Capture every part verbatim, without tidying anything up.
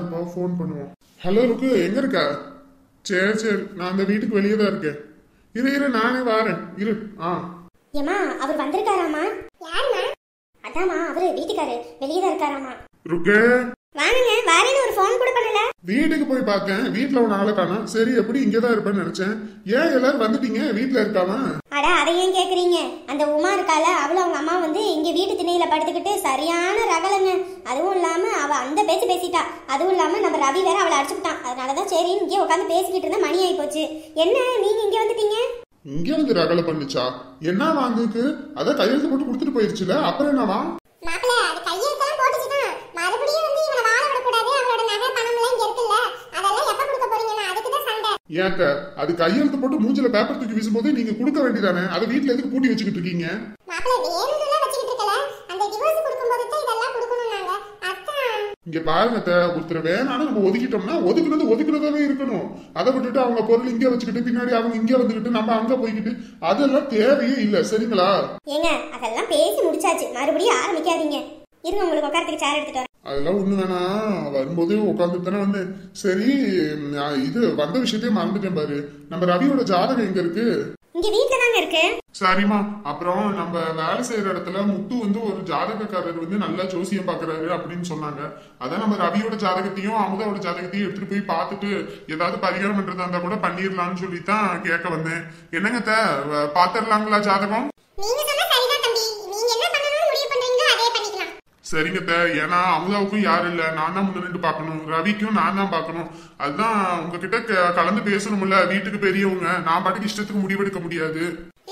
இருப்பா, ஃபோன் பண்ணுவோம். ஹலோ ருக்கு, எங்க இருக்க? சரி சரி, நான் அந்த வீட்டுக்கு வெளியே தான் இருக்கேன். இரு இரு, நானே வாரேன் இரு. ஆ ஏமா, அவர் வந்திருக்காராமா? யாருமா? அதாமா, அவரு வீட்டுக்காரு வெளியே தான் இருக்காராமா. ருக்கு, வாங்க வாரேன்னு ஒரு ஃபோன் கூட பண்ணல. வீட்டுக்கு போய் பார்த்தேன், வீட்டுல ஒரு ஆளை காணோம். சரி, எப்படி இங்கதான் இருப்பேன்னு நினைச்சேன். ஏன் எல்லாரும் வந்துட்டீங்க? வீட்டுல இருக்காம? அட, அதை ஏன் கேக்குறீங்க? அந்த உமா இருக்கால, அவளும் அவங்க அம்மா வந்து இங்க வீட்டு திணையில படுத்துக்கிட்டு சரியான ரகலங்க. அதுவும் இல்லாம அவ அந்த பேச்சு பேசிட்டா. அதுவும் இல்லாம நம்ம ரவி வேற அவளை அடிச்சுட்டான். அதனாலதான் சரி இங்கே உட்காந்து பேசிக்கிட்டு இருந்தா மணி ஆயி போச்சு. என்ன நீங்க இங்க வந்துட்டீங்க? இங்க வந்து ரகலை பண்ணுச்சா? என்ன வாங்குக்கு? அத கையெழுத்து போட்டு கொடுத்துட்டு போயிருச்சுல, அப்புறம் என்னவா? மாப்ள, அது கையெழுத்தெல்லாம் போட்டுச்சுதான். மறுபடியும் வந்து இவனை வாழ விடக்கூடாது. அவளோட நகை பணம் எல்லாம் இங்க இருக்குல்ல, அதெல்லாம் எப்ப கொடுக்க போறீங்கன்னா அதுக்கு தான் சண்டை. ஏங்க, அது கையெழுத்து போட்டு மூஞ்சில பேப்பர் தூக்கி வீசும்போது நீங்க கொடுக்க வேண்டியதானே? அதை வீட்டுல எதுக்கு பூட்டி வச்சுக்கிட்டு இருக்கீங்க? மாப்ள, வேணும்னு வச்சிட்டு இருக்கல. அந்த டிவோர்ஸ் கொடுக்கும்போது தான் இதெல்லாம் கொடுக்கணும் நாங்க. அதான் இங்க பாருங்க, ஒருத்தர் வேணாலும் நம்ம ஒதுக்கிட்டோம்னா ஒதுக்குனது ஒதுக்குனதாவே இருக்கணும். அதை விட்டுட்டு அவங்க பொருள் இங்க வச்சுக்கிட்டு பின்னாடி அவங்க இங்க வந்துகிட்டு நம்ம அங்க போய்கிட்டு அதெல்லாம் தேவையே இல்ல. சரிங்களா? ஏங்க, அதெல்லாம் பேசி முடிச்சாச்சு, மறுபடியும் ஆரம்பிக்காதீங்க. இருங்க, உங்களுக்கு உட்காரத்துக்கு சேர் எடுத்துட்டு வரேன். அதெல்லாம் ஒண்ணு வேணா, வரும்போதே உட்காந்துட்டு தானே வந்தேன். சரி, இது வந்த விஷயத்தையே மறந்துட்டேன் பாரு. நம்ம ரவியோட ஜாதகம் எங்க இருக்கு? இங்க வீட்ல தாங்க இருக்கு. சரிமா, அப்புறம் நம்ம வேலை செய்யற இடத்துல முத்து வந்து ஒரு ஜாதகக்காரர் வந்து நல்லா ஜோசியம் பாக்குறாரு அப்படின்னு சொன்னாங்க. அதான் நம்ம ரவியோட ஜாதகத்தையும் அமுதாவோட ஜாதகத்தையும் எடுத்துட்டு போய் பார்த்துட்டு ஏதாவது பரிகாரம் பண்றதா இருந்தா கூட பண்ணிடலாம்னு சொல்லித்தான் கேட்க வந்தேன். என்னங்க பாத்துடலாங்களா ஜாதகம்? நீங்க சொன்னா சரிதான் தம்பி. நீங்க என்ன பண்ணணும்னு முடிவு பண்றீங்களோ அதே பண்ணிக்கலாம். சரிங்க, ஏன்னா அமுதாவுக்கும் யாரும் இல்ல, நான் தான் முன்ன நின்று பாக்கணும். ரவிக்கும் நான் தான் பாக்கணும். அதுதான் உங்ககிட்ட கலந்து பேசணும்ல. வீட்டுக்கு பெரியவங்க, நான் பாட்டுக்கு இஷ்டத்துக்கு முடிவெடுக்க முடியாது.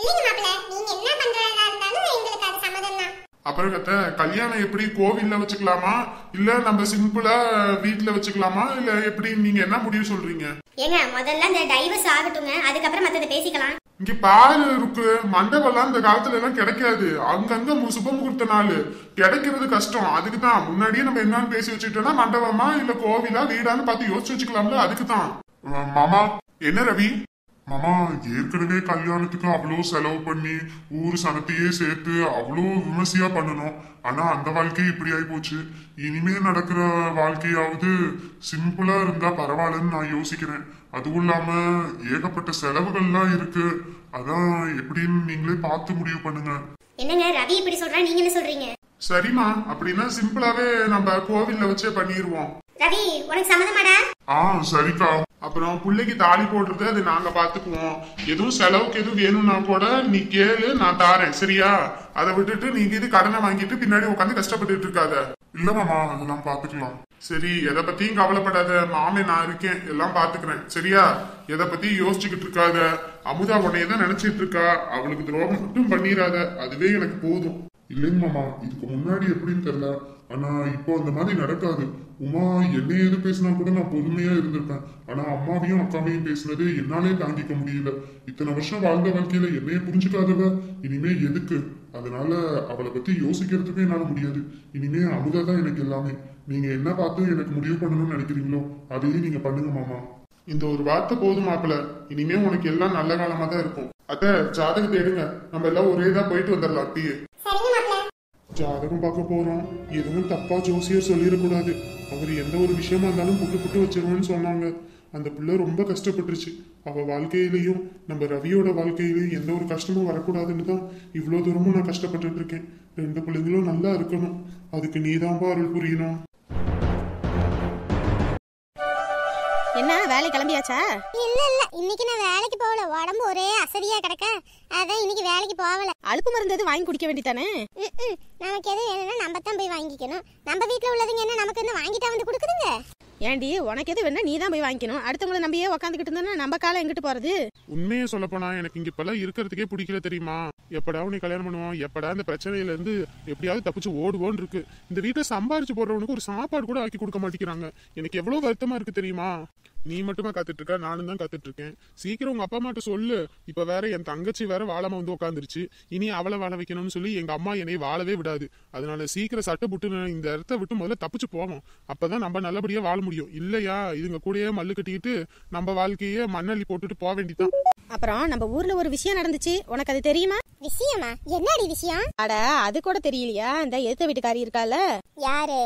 அப்புறம் கத்த, கல்யாணம் எப்படி கோவில்ல வச்சுக்கலாமா இல்ல நம்ம சிம்பிளா வீட்டுல வச்சுக்கலாமா இல்ல எப்படி? நீங்க என்ன முடிவு சொல்றீங்க? ஏங்க, முதல்ல இந்த டைவர்ஸ் ஆகட்டுங்க, அதுக்கப்புறம் மத்தத பேசிக்கலாம். இங்க பாரு இருக்கு, மண்டபம்லாம் இந்த காலத்துல எல்லாம் கிடைக்காது. அங்கங்க சுப முகூர்த்த நாள் கிடைக்கிறது கஷ்டம். அதுக்குதான் முன்னாடியே நம்ம என்னன்னு பேசி வச்சுக்கிட்டோம்னா மண்டபமா இல்ல கோவிலா வீடான்னு பார்த்து யோசிச்சு வச்சுக்கலாம்ல. அதுக்குதான். மாமா, என்ன ரவி மாமா, ஏற்கனவே கல்யாணத்துக்கு அவ்வளோ செலவு பண்ணி ஊர் சனத்தையே சேர்த்து அவ்வளோ விமர்சையா பண்ணணும். ஆனா அந்த வாழ்க்கை இப்படி ஆகி போச்சு. இனிமே நடக்கிற வாழ்க்கையாவது சிம்பிளா இருந்தா பரவாயில்லன்னு நான் யோசிக்கிறேன். அதுவும் இல்லாம ஏகப்பட்ட செலவுகள்லாம் இருக்கு. அதான் எப்படின்னு நீங்களே பார்த்து முடிவு பண்ணுங்க. என்னங்க ரவி இப்படி சொல்றா, நீங்க என்ன சொல்றீங்க? சரிமா, அப்படின்னா சிம்பிளாவே நம்ம கோவில்ல வச்சே பண்ணிடுவோம். ரவி, உனக்கு சம்மதமாடா? ஆ சரிக்கா. அப்புறம் பிள்ளைக்கு தாலி போடுறது அது நாங்க பாத்துக்குவோம். எதுவும் செலவுக்கு எதுவும் வேணும்னா கூட நீ கேளு, நான் தாரேன். சரியா? அதை விட்டுட்டு நீங்க இது கடனை வாங்கிட்டு பின்னாடி உட்காந்து கஷ்டப்பட்டு இருக்காத. இல்ல மாமா, அதெல்லாம் பாத்துக்கலாம். சரி, எதை பத்தியும் கவலைப்படாத. மாமே நான் இருக்கேன், எல்லாம் பாத்துக்கிறேன். சரியா? எதை பத்தி யோசிச்சுக்கிட்டு இருக்காத. அமுதா உன்னையதான் நினைச்சிட்டு இருக்கா. அவளுக்கு துரோகம் மட்டும் பண்ணிடாத, அதுவே எனக்கு போதும். இல்லைங்க மாமா, இதுக்கு முன்னாடி எப்படின்னு தெரியல. ஆனா இப்போ அந்த மாதிரி நடக்காது. உமா என்ன எது பேசினா கூட நான் பொறுமையா இருந்திருப்பேன். ஆனா அம்மாவையும் அக்காவையும் பேசினது என்னாலே தாங்கிக்க முடியல. இத்தனை வருஷம் வாழ்ந்த வாழ்க்கையில என்னைய புரிஞ்சுக்காதவ இனிமே எதுக்கு? அதனால அவளை பத்தி யோசிக்கிறதுக்கே என்னால முடியாது. இனிமே அமுதா தான் எனக்கு எல்லாமே. நீங்க என்ன பார்த்து எனக்கு முடிவு பண்ணணும்னு நினைக்கிறீங்களோ அதையே நீங்க பண்ணுங்க மாமா. இந்த ஒரு வார்த்தை போதும் மாப்பிள்ள. இனிமே உனக்கு எல்லாம் நல்ல காலமா தான் இருக்கும். அத்த, ஜாதகத்தை எடுங்க, நம்ம எல்லாம் ஒரே தான் போயிட்டு வந்துடலாம். அப்படியே ஜாதகம் பார்க்க போறோம். எதுவும் தப்பா ஜோசியர் சொல்லிடக்கூடாது. அவர் எந்த ஒரு விஷயமா இருந்தாலும் புட்டு புட்டு வச்சிருவோம்னு சொன்னாங்க. அந்த பிள்ளை ரொம்ப கஷ்டப்பட்டுருச்சு. அவ வாழ்க்கையிலையும் நம்ம ரவியோட வாழ்க்கையிலையும் எந்த ஒரு கஷ்டமும் வரக்கூடாதுன்னு தான் இவ்வளவு தூரமும் நான் கஷ்டப்பட்டு இருக்கேன். ரெண்டு பிள்ளைங்களும் நல்லா இருக்கணும். அதுக்கு நீதான் அருள் புரியணும். என்ன வேலை கிளம்பியாச்சா? இல்ல இல்ல, இன்னைக்கு நான் வேலைக்கு போகல. உடம்பு ஒரே அசதியா கிடக்க, அதான் இன்னைக்கு வேலைக்கு போகல. அலுப்பு மருந்து எது வாங்கி குடிக்க வேண்டியதானே? நமக்கு எது வேணும்னா நம்ம தான் போய் வாங்கிக்கணும். நம்ம வீட்டுல உள்ளதுங்க என்ன நமக்கு என்ன வாங்கிட்டா வந்து கொடுக்குதுங்க? ஏண்டி, உனக்கு எது வேணா நீ தான் போய் வாங்கிக்கணும். அடுத்தவங்களை நம்பியே உட்காந்துக்கிட்டு இருந்தா நம்ம காலம் எங்கிட்டு போறது? உண்மையை சொல்ல போனா எனக்கு இங்க இப்பெல்லாம் இருக்கிறதுக்கே பிடிக்கல தெரியுமா? எப்படா உன்னை கல்யாணம் பண்ணுவோம், எப்படா இந்த பிரச்சனையில இருந்து எப்படியாவது தப்பிச்சு ஓடுவோன்னு இருக்கு. இந்த வீட்டை சம்பாரிச்சு போடுறவனுக்கு ஒரு சாப்பாடு கூட ஆக்கி கொடுக்க மாட்டேங்கிறாங்க. எனக்கு எவ்வளவு வருத்தமா இருக்கு தெரியுமா? நீ மட்டுமா காத்துட்டு இருக்க? நானும் தான் காத்துட்டு இருக்கேன். சீக்கிரம் உங்க அப்பா அம்மாட்ட சொல்லு. இப்ப வேற என் தங்கச்சி வேற வாழாம வந்து உட்காந்துருச்சு. இனி அவளை வாழ வைக்கணும்னு சொல்லி எங்க அம்மா என்னை வாழவே விடாது. அதனால சீக்கிரம் சட்டை புட்டு இந்த இடத்த விட்டு முதல்ல தப்பிச்சு போவோம். அப்பதான் நம்ம நல்லபடியா வாழ முடியும். இல்லையா இதுங்க கூடயே மல்லு கட்டிக்கிட்டு நம்ம வாழ்க்கையே மண்ணள்ளி போட்டுட்டு போக வேண்டியதான். அப்புறம் நம்ம ஊர்ல ஒரு விஷயம் நடந்துச்சு, உனக்கு அது தெரியுமா? விஷயமா? என்னடி விஷயம்? அட, அது கூட தெரியலையா? இந்த எதிர்த்த வீட்டுக்காரி இருக்கால. யாரு?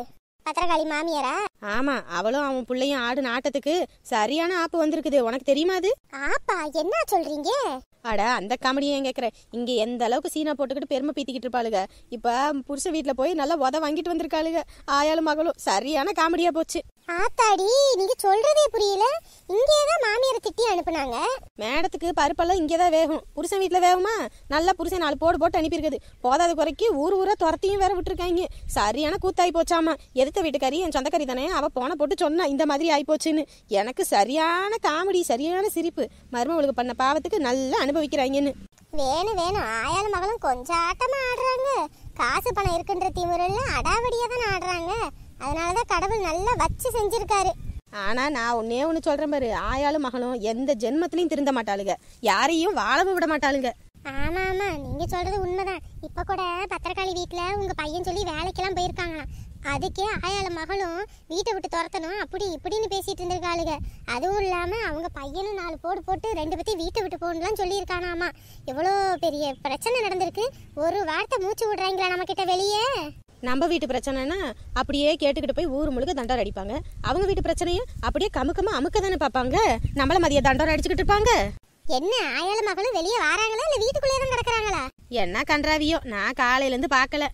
பத்திரகாளி மாமியாரா? ஆமா, அவளும் அவன் பிள்ளையும் ஆடு நாட்டத்துக்கு சரியான ஆப்பு வந்திருக்குது. உனக்கு தெரியுமா அது? ஆப்பா, என்ன சொல்றீங்க? அட, அந்த காமெடியை ஏன் கேட்குற? இங்கே எந்த அளவுக்கு சீனா போட்டுக்கிட்டு பெருமை பீத்திக்கிட்டு இருப்பாளுங்க. இப்போ புருஷ வீட்டில் போய் நல்லா உத வாங்கிட்டு வந்திருக்காளுங்க. ஆயாலும் மகளும் சரியான காமெடியா போச்சு. ஆத்தாடி, நீங்க சொல்றதே புரியல. இங்கேதான் மாமியாரை திட்டி அனுப்புனாங்க. மேடத்துக்கு பருப்பெல்லாம் இங்கே தான் வேகும். புருஷன் வீட்டில் வேகுமா? நல்லா புருஷன் நாலு போடு போட்டு அனுப்பியிருக்குது. போதாத குறைக்கு ஊர் ஊரா துரத்தியும் வேற விட்டுருக்காங்க. சரியான கூத்தாய் போச்சாமா. எதிர்த்த வீட்டுக்காரி என் சொந்தக்காரி தானே, அவ போன போட்டு சொன்னா இந்த மாதிரி ஆகி போச்சுன்னு. எனக்கு சரியான காமெடி, சரியான சிரிப்பு. மருமவளுக்கு பண்ண பாவத்துக்கு நல்லா அனுபவிக்கிறாங்கன்னு. வேணும் வேணும், ஆயாலும் மகளும் கொஞ்சம் ஆட்டமா ஆடுறாங்க. காசு பணம் இருக்குன்ற திமுறல்ல அடாவடியா தானே ஆடுறாங்க. அதனாலதான் கடவுள் நல்லா வச்சு செஞ்சிருக்காரு. ஆனா நான் ஒன்னே ஒண்ணு சொல்றேன் பாரு, ஆயாலும் மகளும் எந்த ஜென்மத்திலையும் திருந்த மாட்டாளுங்க. யாரையும் வாழவும் விட மாட்டாளுங்க. ஆமா ஆமா, நீங்க சொல்றது உண்மைதான். இப்ப கூட பத்திரகாளி வீட்டுல உங்க பையன் சொல்லி வேலைக்கெல்லாம் போயிருக்காங்களாம். அதுக்கே ஆயால மகளும் வீட்டை விட்டு துரத்தணும் அப்படி இப்படின்னு பேசிட்டு இருந்திருக்காளுங்க. அதுவும் இல்லாம அவங்க பையனும் நாலு போடு போட்டு ரெண்டு பத்தி வீட்டை விட்டு போகணும்லாம் சொல்லியிருக்கானாமா. எவ்வளோ பெரிய பிரச்சனை நடந்திருக்கு. ஒரு வார்த்தை மூச்சு விடுறாங்களா நம்ம கிட்ட வெளியே? நம்ம வீட்டு பிரச்சனைனா அப்படியே கேட்டுக்கிட்டு போய் ஊர் முழுக்க தண்டோர் அடிப்பாங்க. அவங்க வீட்டு பிரச்சனையும் அப்படியே கமுக்கமா அமுக்க தானே பார்ப்பாங்க. நம்மள மதிய தண்டோர் அடிச்சுக்கிட்டு இருப்பாங்க. என்ன ஆயால மகளும் வெளியே வராங்களா இல்ல வீட்டுக்குள்ளே தான் கிடக்குறாங்களா? என்ன கன்றாவியோ, நான் காலையில இருந்து பாக்கல.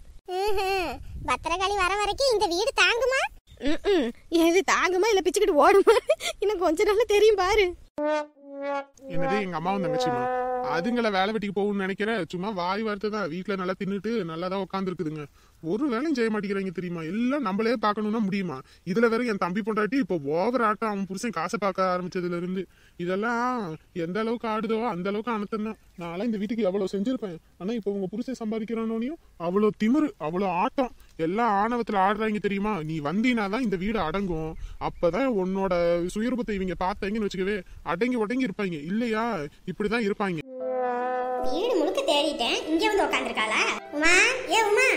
பத்திரகாளி வர வரைக்கும் இந்த வீடு தாங்குமா? ம் எது தாங்குமா இல்ல பிச்சுக்கிட்டு ஓடுமா? இன்னும் கொஞ்ச நாள்ல தெரியும் பாரு. என்னது எங்க அம்மாவும் தங்கச்சிமா அதுங்களை வேலை வெட்டிக்கு போகும்னு நினைக்கிறேன். சும்மா வாய் வார்த்தை தான். வீட்டுல நல்லா தின்னுட்டு நல்லா தான் உட்காந்து இருக்குதுங்க. ஒரு வேலையும் செய்ய மாட்டேங்கிறாங்க தெரியுமா? எல்லாம் நம்மளே பார்க்கணும்னா முடியுமா? இதுல வேற என் தம்பி பொண்டாட்டி இப்போ ஓவர் ஆட்டம். அவன் புருஷன் காசை பார்க்க ஆரம்பிச்சதுல இருந்து இதெல்லாம் எந்த அளவுக்கு ஆடுதோ அந்த அளவுக்கு அனுத்தம். நான் இந்த வீட்டுக்கு எவ்வளவு செஞ்சிருப்பேன். ஆனா இப்போ உங்க புருஷன் சம்பாதிக்கிறானோனையும் அவ்வளவு திமிரு, அவ்வளவு ஆட்டம், எல்லாம் ஆணவத்துல ஆடுறாங்க தெரியுமா? நீ வந்தீனாதான் இந்த வீடு அடங்கும். அப்பதான் உன்னோட சுயரூபத்தை இவங்க பார்த்தாங்கன்னு வச்சுக்கவே அடங்கி உடங்கி இருப்பாங்க. இல்லையா இப்படிதான் இருப்பாங்க. வீடு முழுக்க தேடிட்டேன், இங்க வந்து உட்காந்துருக்காளா? உமா, ஏ உமா,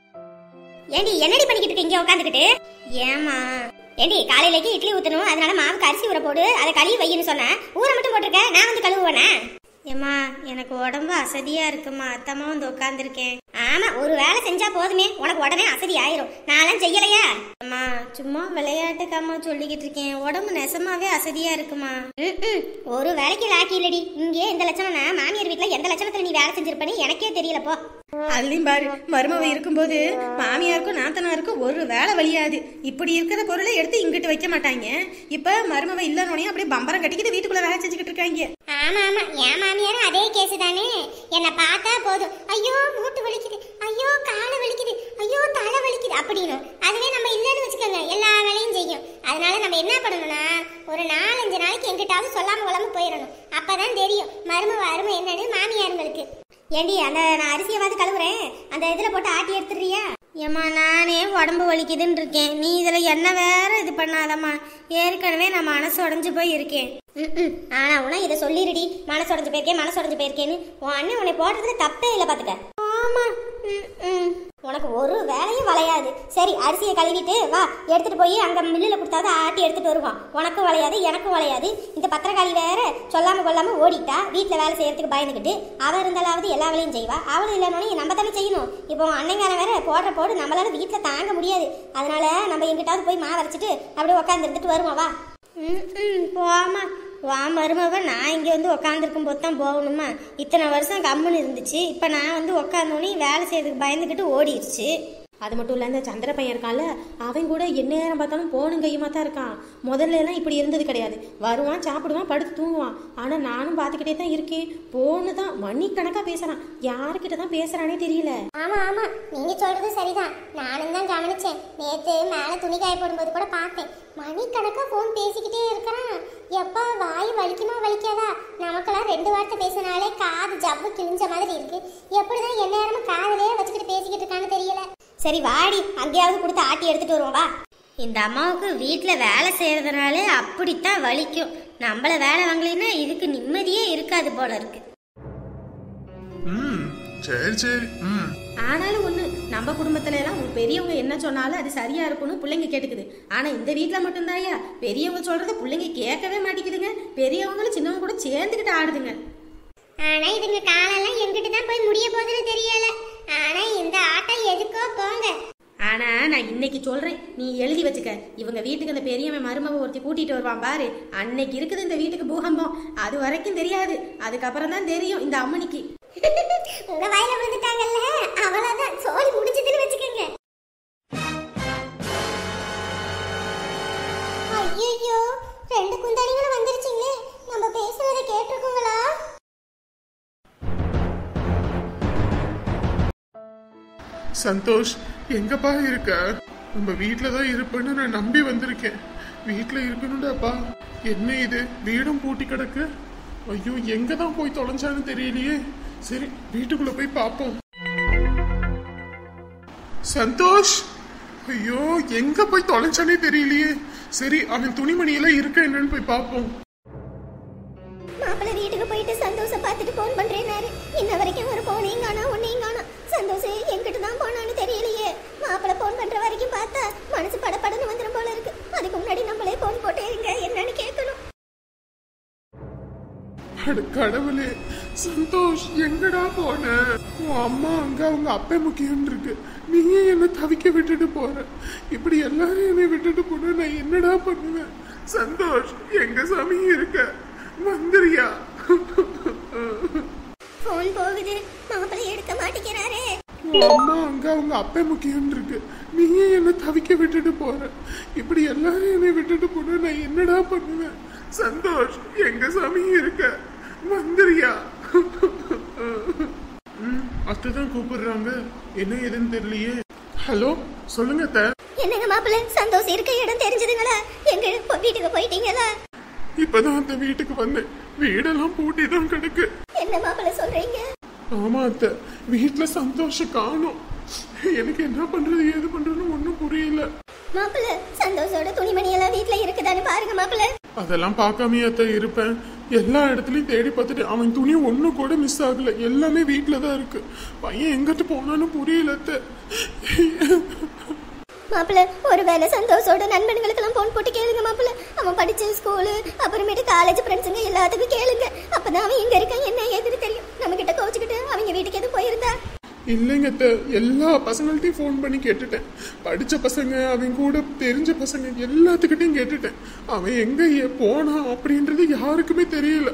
ஏண்டி என்னடி பண்ணிக்கிட்டு இருக்க இங்க உட்காந்துக்கிட்டு? ஏமா ஏண்டி காலையிலேக்கு இட்லி ஊத்தணும், அதனால மாவுக்கு அரிசி ஊற போடு, அதை கழுவி வையின்னு சொன்னேன். ஊரை மட்டும் போட்டிருக்க, நான் வந்து கழுவுவேனே? ஏமா எனக்கு உடம்பு அசதியா இருக்குமா, அத்தமா வந்து உட்காந்துருக்கேன். ஆமா, ஒரு வேலை செஞ்சா போதுமே, உனக்கு உடனே அசதி ஆயிரும். நான்லாம் செய்யலையா? அம்மா சும்மா விளையாட்டுக்காமா சொல்லிக்கிட்டு இருக்கேன். உடம்பு நெசமாவே அசதியா இருக்குமா. ம் ஒரு வேலைக்கு லாக்கி இல்லடி. இங்கே இந்த லட்சணம்னா மாமியார் வீட்டுல எந்த லட்சணத்துல நீ வேலை செஞ்சிருப்பனு எனக்கே தெரியலப்போ. அதுலயும் பாரு, மருமவ இருக்கும்போது மாமியாருக்கும் நாத்தனாருக்கும் ஒரு வேலை வழியாது. இப்படி இருக்கிற பொருளை எடுத்து இங்கிட்டு வைக்க மாட்டாங்க. இப்ப மருமவ இல்லனோனையும் அப்படியே பம்பரம் கட்டிக்கிட்டு வீட்டுக்குள்ள வேலை செஞ்சுக்கிட்டு இருக்காங்க. ஆமா ஆமா, என் மாமியாரும் அதே கேஸ் தானே. என்ன பார்த்தா போதும், ஐயோ மூட்டு வலிக்குது, ஐயோ காலை வலிக்குது, ஐயோ தலை வலிக்குது அப்படின்னு. அதுவே நம்ம இல்லைன்னு வச்சுக்கோங்க, எல்லா வேலையும் செய்யும். அதனால நம்ம என்ன பண்ணணும்னா ஒரு நாலஞ்சு நாளைக்கு எங்கிட்டாவது சொல்லாம கொள்ளாம போயிடணும். அப்பதான் தெரியும் மருமவ அருமை என்னன்னு மாமியாருங்களுக்கு. ஏண்டி அந்த நான் அரிசியவாது கழுவுறேன், அந்த இதுல போட்டு ஆட்டி எடுத்துறியா? ஏம்மா நானே உடம்பு வலிக்குதுன்னு இருக்கேன், நீ இதுல என்ன வேற இது பண்ணாதம்மா. ஏற்கனவே நான் மனசு உடஞ்சு போய் இருக்கேன். ம் ஆனா உன இதை சொல்லிருடி, மனசு உடஞ்சு போயிருக்கேன் மனசு உடஞ்சு போயிருக்கேன்னு. உன் அண்ணன் உன்னை போடுறதுல தப்பே இல்லை பாத்துக்க. ஆமா, ம் உனக்கு ஒரு வேலையும் வளையாது. சரி அரிசியை கழுவிட்டு வா, எடுத்துட்டு போய் அங்க மில்லுல கொடுத்தாவது ஆட்டி எடுத்துட்டு வருவான். உனக்கும் வளையாது எனக்கும் வளையாது. இந்த பத்திரக்காளி வேற சொல்லாம கொள்ளாம ஓடிட்டா, வீட்டுல வேலை செய்யறதுக்கு பயந்துக்கிட்டு. அவ இருந்தாலாவது எல்லா வேலையும் செய்வா, அவளும் இல்லைன்னு நம்ம தானே செய்யணும். இப்போ அண்ணங்காரன் வேற போடுற போடு நம்மளால வீட்டுல தாங்க முடியாது. அதனால நம்ம எங்கிட்டாவது போய் மாவு அரைச்சிட்டு அப்படியே உட்காந்து இருந்துட்டு வருவோம். வா. ம் போமா வா மருமவ. நான் இங்கே வந்து உக்காந்துருக்கும் போது தான் போகணுமா? இத்தனை வருஷம் கம்முன்னு இருந்துச்சு, இப்போ நான் வந்து உக்காந்தோன்னே வேலை செய்யறதுக்கு பயந்துக்கிட்டு ஓடிடுச்சு. அது மட்டும் இல்லை, இந்த சந்திர பையன் இருக்கான்ல, அவன் கூட என்ன நேரம் பார்த்தாலும் போனும் கையுமா தான் இருக்கான். முதல்ல எல்லாம் இப்படி இருந்தது கிடையாது. வருவான், சாப்பிடுவான், படுத்து தூங்குவான். ஆனால் நானும் பார்த்துக்கிட்டே தான் இருக்கேன். போன்னு தான் மணிக்கணக்காக பேசுறான். யாருக்கிட்ட தான் பேசுறானே தெரியல. ஆமா ஆமா, நீங்க சொல்றது சரிதான். நானும் தான் கவனிச்சேன். நேற்று மேலே துணி காய போடும்போது கூட பார்த்தேன். மணிக்கணக்கா போன் பேசிக்கிட்டே இருக்கிறான். எப்பா வாய் வலிக்குமா வலிக்காதா? நமக்கெல்லாம் ரெண்டு வார்த்தை பேசினாலே காது ஜவ்வு கிழிஞ்ச மாதிரி இருக்கு. எப்படிதான் என்ன நேரமும் காதலே வச்சுக்கிட்டு பேசிக்கிட்டு இருக்கான்னு தெரியல. சரி வாடி, அங்கேயாவது கொடுத்து ஆட்டி எடுத்துட்டு வருவோம். வா. இந்த அம்மாவுக்கு வீட்டில் வேலை செய்யறதுனாலே அப்படித்தான் வலிக்கும். நம்மள வேலை வாங்கலைன்னா இதுக்கு நிம்மதியே இருக்காது போல இருக்கு. ம் சரி சரி. ம் ஆனாலும் ஒண்ணு, நம்ம குடும்பத்துல எல்லாம் பெரியவங்க என்ன சொன்னாலும் அது சரியா இருக்கும்னு பிள்ளைங்க கேட்டுக்குது. ஆனா இந்த வீட்டுல மட்டும்தாயா பெரியவங்க சொல்றத பிள்ளைங்க கேட்கவே மாட்டேங்குதுங்க. பெரியவங்களும் சின்னவங்க கூட சேர்ந்துக்கிட்டு ஆடுதுங்க. ஆனா இதுங்க காலெல்லாம் எங்கிட்டு தான் போய் முடிய போகுதுன்னு தெரியல. ஆனா இந்த ஆட்டம் எதுக்கோ போங்க. ஆனா நான் இன்னைக்கு சொல்றேன், நீ எழுதி வச்சுக்க. இவங்க வீட்டுக்கு அந்த பெரியவன் மருமக ஒருத்தி கூட்டிட்டு வருவான் பாரு, அன்னைக்கு இருக்குது இந்த வீட்டுக்கு பூகம்பம். அது வரைக்கும் தெரியாது, அதுக்கப்புறம் தான் தெரியும் இந்த அம்மனிக்கு. உங்க வாயில விழுந்துட்டாங்கல்ல, அவ்வளவுதான், சோழி முடிச்சதுன்னு வச்சுக்கோங்க. ஐயோ, ரெண்டு குந்தாடிகளும் வந்துருச்சுங்களே, நம்ம பேசுறதை கேட்டிருக்கோங்களா? சந்தோஷ், எங்கப்பா இருக்க? நம்ம வீட்டுல தான் இருப்பேன்னு நான் நம்பி வந்திருக்கேன். வீட்டுல இருக்கணும்டாப்பா. என்ன இது, வீடும் பூட்டி கிடக்கு. ஐயோ, எங்க தான் போய் தொலைஞ்சான்னு தெரியலையே. சரி, வீட்டுக்குள்ள போய் பார்ப்போம். சந்தோஷ், ஐயோ, எங்க போய் தொலைஞ்சானே தெரியலையே. சரி, அவன் துணிமணியெல்லாம் இருக்க என்னன்னு போய் பார்ப்போம். மாப்பிள்ளை வீட்டுக்கு போயிட்டு சந்தோஷ பார்த்துட்டு போன் பண்றேனாரு. இன்ன வரைக்கும் ஒரு போனையும் காணா, ஒன்னையும் காணா. சந்தோஷ் எங்கிட்ட தான் போனான்னு தெரியலையே. மாப்பிள்ளை போன் பண்ற வரைக்கும் பார்த்தா மனசு படப்படன்னு வந்துடும் போல இருக்கு. அதுக்கு முன்னாடி நம்மளே போன் போட்டே இருங்க, என்னன்னு கேட்கணும். கடவுளே, சந்தோஷ் எங்கடா போன? உன் அம்மா அங்க அவங்க அப்பே முக்கியம் இருக்கு, நீயே என்ன தவிக்க விட்டுட்டு போற. இப்படி எல்லாரும் என்னை விட்டுட்டு போன நான் என்னடா பண்ணுவேன்? சந்தோஷ், எங்க சாமி இருக்க, வந்துறியா? போன் போகுது, மாப்பிள்ளை எடுக்க மாட்டேங்கிறாரே. உன் அம்மா அங்க அவங்க அப்பே முக்கியம் இருக்கு, நீயே என்ன தவிக்க விட்டுட்டு போற. இப்படி எல்லாரும் என்னை விட்டுட்டு போன நான் என்னடா பண்ணுவேன்? சந்தோஷ், எங்க சாமி இருக்க, வந்துறியா? அத்தைதான் கூப்பிடுறாங்க, என்ன ஏதுன்னு தெரியலையே. ஹலோ, சொல்லுங்க அத்தை. என்னங்க மாப்பிள்ளை, சந்தோஷ் இருக்க இடம் தெரிஞ்சதுங்களா? எங்க வீட்டுக்கு போயிட்டீங்களா? இப்பதான் அந்த வீட்டுக்கு வந்தேன், வீடெல்லாம் பூட்டி தான் கிடக்கு. என்ன மாப்பிள்ளை சொல்றீங்க? ஆமா அத்தை, வீட்டுல சந்தோஷம் காணும். எனக்கு என்ன பண்றது ஏது பண்றதுன்னு ஒண்ணும் புரியல. மாப்பிள்ளை, சந்தோஷோட துணிமணி எல்லாம் வீட்டுல இருக்குதான்னு பாருங்க மாப்பிள்ளை. அதெல்லாம் பார்க்காமயே அத்தை இருப்பேன். எல்லா இடத்துலயும் தேடி பார்த்துட்டு அவன் துணி ஒண்ணு கூட மிஸ் ஆகல, எல்லாமே வீட்டுலதான் இருக்கு. பையன் எங்கிட்டு போனான்னு புரியல அத்தை. மாப்பிள்ளை, ஒருவேளை சந்தோஷோட நண்பர்களுக்கு எல்லாம் போன் போட்டு கேளுங்க மாப்பிள்ளை. அவன் படிச்ச ஸ்கூலு, அப்புறமேட்டு காலேஜ் ஃப்ரெண்ட்ஸுங்க எல்லாத்துக்கும் கேளுங்க. அப்பதான் அவன் இங்க இருக்கான் என்ன ஏதுன்னு தெரியும். நம்ம கிட்ட கோச்சுக்கிட்டு அவங்க வீட்டுக்கு எதுவும் போயிருந்தா? இல்லைங்க அத்தை, எல்லா பசங்கள்ட்டையும் ஃபோன் பண்ணி கேட்டுட்டேன். படிச்ச பசங்க, அவன் கூட தெரிஞ்ச பசங்க எல்லாத்துக்கிட்டையும் கேட்டுட்டேன். அவன் எங்க போனான் அப்படின்றது யாருக்குமே தெரியல.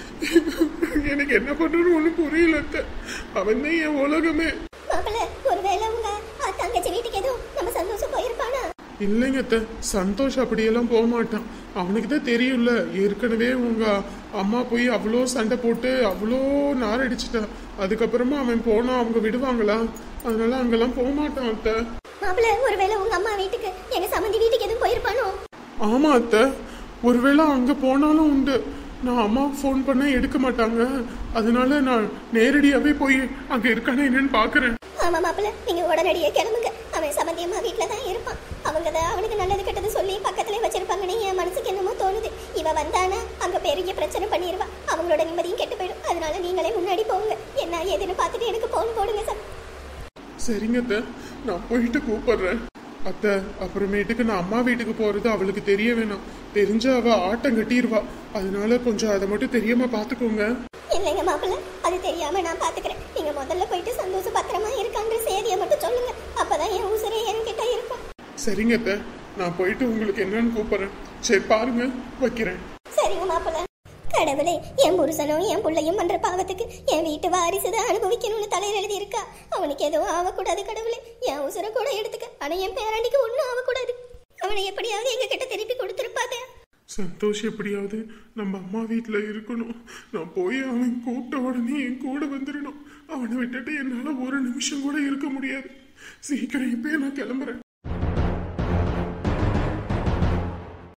எனக்கு என்ன பண்றதுன்னு ஒண்ணும் புரியல அத்தை. அவன் தான் என் உலகமே. மாப்பிள்ளை, ஒருவேளை உங்க தங்கச்சி வீட்டுக்கு எதுவும் நம்ம சந்தோஷம் போயிருப்பானா? இல்லைங்க அத்தை, சந்தோஷ் அப்படியெல்லாம் போக மாட்டான். அவனுக்கு தான் தெரியும்ல, ஏற்கனவே உங்க அம்மா போய் அவ்வளோ சண்டை போட்டு அவ்வளோ நாரடிச்சிட்டா. அதுக்கப்புறமா அவன் போனா அவங்க விடுவாங்களா? அதனால அங்கெல்லாம் போக மாட்டான் அத்தை. மாப்பிள்ளை, ஒருவேளை உங்க அம்மா வீட்டுக்கு, எங்க சம்மந்தி வீட்டுக்கு எதுவும் போயிருப்பானோ? ஆமா அத்தை, ஒருவேளை அங்க போனாலும் உண்டு. நான் அம்மாவுக்கு ஃபோன் பண்ண எடுக்க மாட்டாங்க, அதனால நான் நேரடியாவே போய் அங்க இருக்கானே என்னன்னு பாக்குறேன். ஆமா மாப்பிள்ளை, நீங்க உடனடியே கிளம்புங்க. அவன் சம்மந்தி அம்மா வீட்டுல தான் இருப்பான். அவங்க தான் அவனுக்கு நல்லது கெட்டது சொல்லி பக்கத்துல வச்சிருப்பாங்கன்னு என் மனசுக்கு என்னமோ தோணுது. இவ வந்தானா அங்க பெரிய பிரச்சனை பண்ணிடுவா, அவங்களோட நிம்மதியும் கெட்டு போயிடும். அதனால நீங்களே முன்னாடி போங்க, என்ன ஏதுன்னு பார்த்துட்டு எனக்கு போன் போடுங்க சார். சரிங்க அத்தை, நான் போயிட்டு கூப்பிடுறேன். அத்தை, அப்புறமேட்டுக்கு நான் அம்மா வீட்டுக்கு போறது அவளுக்கு தெரிய வேணாம். தெரிஞ்ச அவ ஆட்டம் கட்டிடுவா. அதனால கொஞ்சம் அதை மட்டும் தெரியாம பாத்துக்கோங்க. இல்லைங்க மாப்பிள்ளை, அது தெரியாம நான் பாத்துக்கிறேன். நீங்க முதல்ல போயிட்டு சந்தோஷம் பத்திரமா இருக்கான்ற செய்தியை மட்டும் சொல்லுங்க. அப்பதான் என் உசுரே என்கிட்ட இருக்கும். சரிங்க அத்தை, நான் போயிட்டு உங்களுக்கு என்னன்னு கூப்பிடுறேன். சரி பாருங்க, வைக்கிறேன். சரிங்க மாப்பிள்ளை. கடவுளே, என் புருஷனும் என் பிள்ளையும் பண்ற பாவத்துக்கு என் வீட்டு வாரிசுதான் அனுபவிக்கணும்னு தலையில எழுதி இருக்கா. அவனுக்கு எதுவும் ஆகக்கூடாது கடவுளே. என் உசுரை கூட எடுத்துக்க, ஆனா என் பேராண்டிக்கு ஒன்னும் ஆகக்கூடாது. அவனை எப்படியாவது எங்க கிட்ட திருப்பி கொடுத்துருப்பாதே. சந்தோஷ் எப்படியாவது நம்ம அம்மா வீட்டுல இருக்கணும். நான் போய் அவன் கூப்பிட்ட உடனே என் கூட வந்துடணும். அவனை விட்டுட்டு என்னால ஒரு நிமிஷம் கூட இருக்க முடியாது. சீக்கிரம் இப்பயே நான் கிளம்புறேன்.